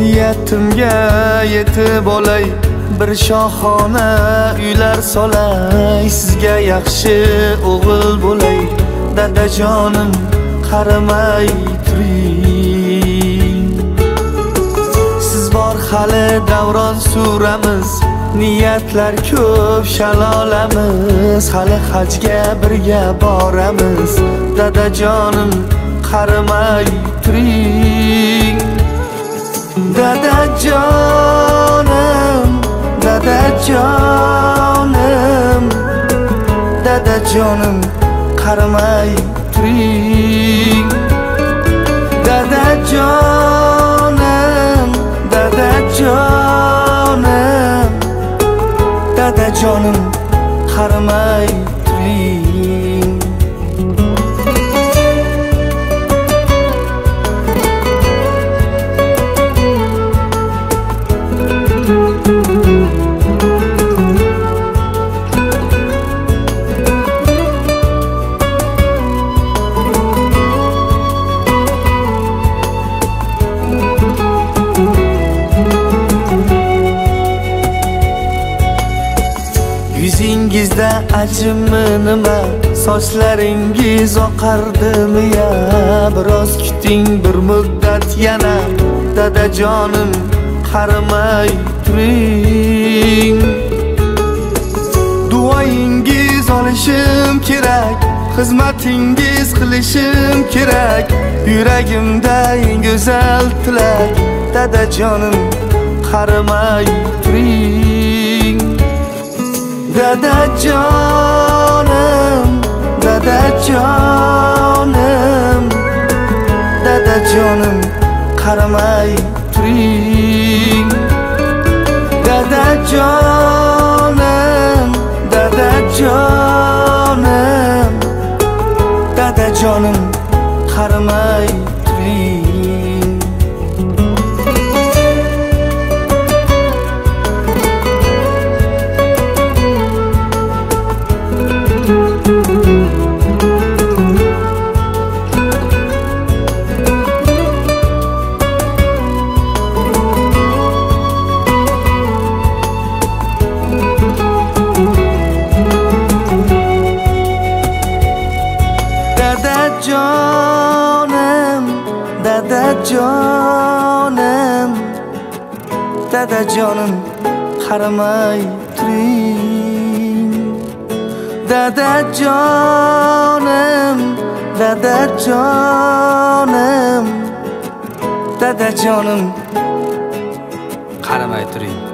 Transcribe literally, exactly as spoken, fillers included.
Niyatimga yetib olay, bir shohona uylar solay, sizga yaxshi o'g'il bo'lay. Dadajonim qaramay turing, siz bor hali davron suramiz, niyatlar ko'p shalolamiz, hali hajga birga boramiz. Dadajonim qaramay turing. Dadajonim, dadajonim, dadajonim qaramay turing. Dadajonim, dadajonim, dadajonim qaramay turing. Yuzingizda ajimi nima, sochlaringiz oqardimi ya? Biroz kuting bir muddat yana, dadajonim qaramay turing. Duoyingiz olishim kerak, xizmatingiz qilishim kerak, yuragimda eng go'zal tilak. Dadajonim qaramay turing. Dadajonim, dadajonim, dadajonim qaramay turing. Dadajonim, dadajonim, dadajonim qaramay turing. Dadajonim, dadajonim, dadajonim qaramay turing. Dadajonim, dadajonim, dadajonim qaramay turing.